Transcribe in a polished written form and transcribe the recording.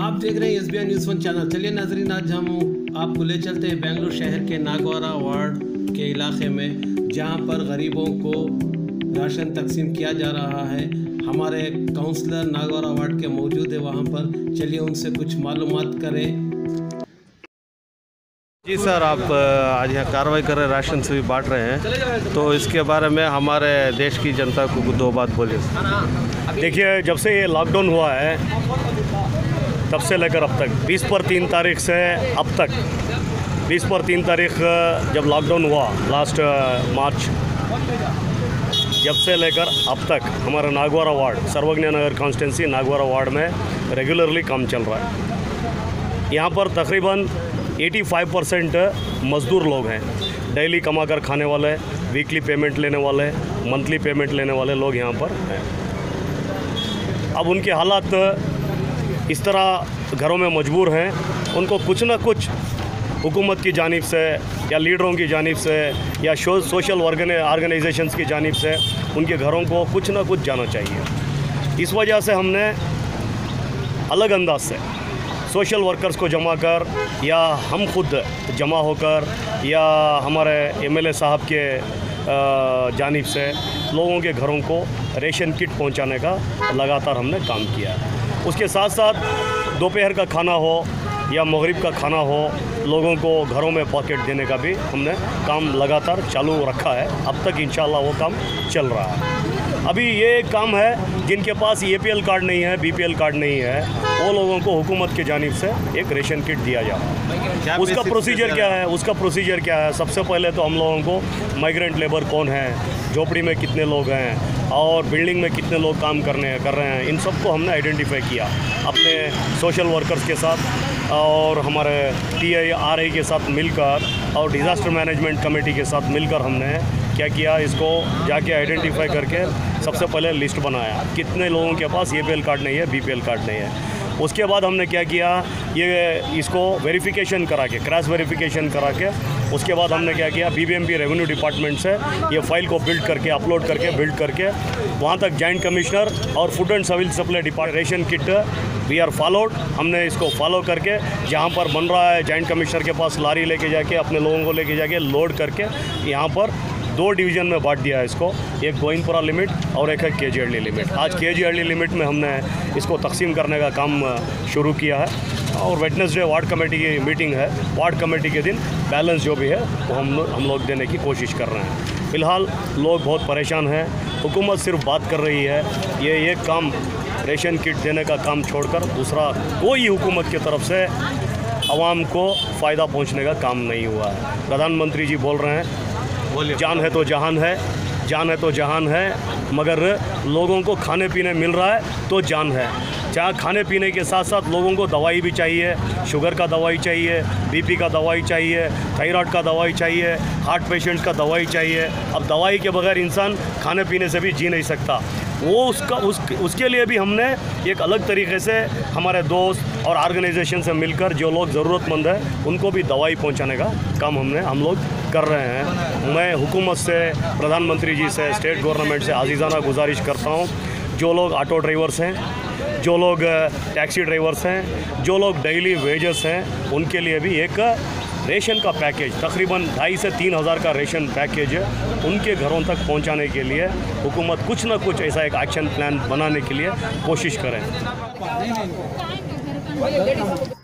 आप देख रहे हैं SBI न्यूज़ 1 चैनल। चलिए नाजरीन, आज हम आपको ले चलते हैं बेंगलुरु शहर के नागवारा वार्ड के इलाके में, जहां पर गरीबों को राशन तकसीम किया जा रहा है। हमारे काउंसलर नागवारा वार्ड के मौजूद है वहां पर। चलिए उनसे कुछ मालूमात करें। जी सर, आप आज यहाँ कार्रवाई कर रहे हैं, राशन से भी बांट रहे हैं, तो इसके बारे में हमारे देश की जनता को दो बात बोलिए। देखिए, जब से ये लॉकडाउन हुआ है तब से लेकर अब तक 20 पर 3 तारीख से अब तक 20 पर 3 तारीख जब लॉकडाउन हुआ लास्ट मार्च, जब से लेकर अब तक हमारा Nagavara ward, Sarvagna Nagar constituency Nagavara ward में रेगुलरली काम चल रहा है। यहाँ पर तकरीबन 85% मज़दूर लोग हैं, डेली कमा कर खाने वाले, वीकली पेमेंट लेने वाले, मंथली पेमेंट लेने वाले लोग यहाँ पर हैं। अब उनके हालात इस तरह घरों में मजबूर हैं, उनको कुछ ना कुछ हुकूमत की जानिब से या लीडरों की जानिब से या सोशल ऑर्गेनाइजेशंस की जानिब से उनके घरों को कुछ ना कुछ जाना चाहिए। इस वजह से हमने अलग अंदाज से सोशल वर्कर्स को जमा कर, या हम खुद जमा होकर, या हमारे MLA साहब के जानिब से लोगों के घरों को रेशन किट पहुंचाने का लगातार हमने काम किया है। उसके साथ साथ दोपहर का खाना हो या मगरिब का खाना हो, लोगों को घरों में पॉकेट देने का भी हमने काम लगातार चालू रखा है। अब तक इंशाल्लाह वो काम चल रहा है। अभी ये काम है, जिनके पास APL कार्ड नहीं है, BPL कार्ड नहीं है, वो लोगों को हुकूमत की जानिब से एक रेशन किट दिया जाए। उसका प्रोसीजर क्या है? सबसे पहले तो हम लोगों को माइग्रेंट लेबर कौन है, झोपड़ी में कितने लोग हैं और बिल्डिंग में कितने लोग काम कर रहे हैं, इन सबको हमने आइडेंटिफाई किया अपने सोशल वर्कर्स के साथ और हमारे TIRI के साथ मिलकर और डिज़ास्टर मैनेजमेंट कमेटी के साथ मिलकर हमने क्या किया, इसको जाके आइडेंटिफाई करके सबसे पहले लिस्ट बनाया कितने लोगों के पास APL कार्ड नहीं है, BPL कार्ड नहीं है। उसके बाद हमने क्या किया, ये इसको वेरिफिकेशन करा के, क्रॉस वेरिफिकेशन करा के, उसके बाद हमने क्या किया, BBMP रेवेन्यू डिपार्टमेंट से ये फाइल को बिल्ड करके, अपलोड करके, बिल्ड करके वहाँ तक जॉइंट कमिश्नर और food and civil supply department ration kit we are followed. हमने इसको फॉलो करके जहाँ पर बन रहा है जॉइंट कमिश्नर के पास लारी लेके जाके अपने लोगों को लेके जाके लोड करके यहाँ पर 2 डिवीज़न में बांट दिया है इसको, एक गोइंदपुरा लिमिट और एक है KG हडली लिमिट। आज KG हडली लिमिट में हमने इसको तकसीम करने का काम शुरू किया है और वेडनेसडे वार्ड कमेटी की मीटिंग है। वार्ड कमेटी के दिन बैलेंस जो भी है वो हम लोग देने की कोशिश कर रहे हैं। फ़िलहाल लोग बहुत परेशान हैं, हुकूमत सिर्फ बात कर रही है, ये एक काम रेशन किट देने का काम छोड़कर दूसरा कोई हुकूमत की तरफ से आवाम को फ़ायदा पहुँचने का काम नहीं हुआ है। प्रधानमंत्री जी बोल रहे हैं जान है तो जहान है, जान है तो जहान है, मगर लोगों को खाने पीने मिल रहा है तो जान है। जहाँ खाने पीने के साथ साथ लोगों को दवाई भी चाहिए, शुगर का दवाई चाहिए, BP का दवाई चाहिए, थायराइड का दवाई चाहिए, हार्ट पेशेंट का दवाई चाहिए। अब दवाई के बगैर इंसान खाने पीने से भी जी नहीं सकता। वो उसके लिए भी हमने एक अलग तरीके से हमारे दोस्त और ऑर्गेनाइजेशन से मिलकर जो लोग ज़रूरतमंद हैं उनको भी दवाई पहुंचाने का काम हम लोग कर रहे हैं। मैं हुकूमत से, प्रधानमंत्री जी से, स्टेट गवर्नमेंट से आजीज़ाना गुजारिश करता हूं, जो लोग ऑटो ड्राइवर्स हैं, जो लोग टैक्सी ड्राइवर्स हैं, जो लोग डेली वेजेस हैं, उनके लिए भी एक रेशन का पैकेज तकरीबन 2,500 से 3,000 का रेशन पैकेज उनके घरों तक पहुंचाने के लिए हुकूमत कुछ ना कुछ ऐसा एक एक्शन प्लान बनाने के लिए कोशिश करें।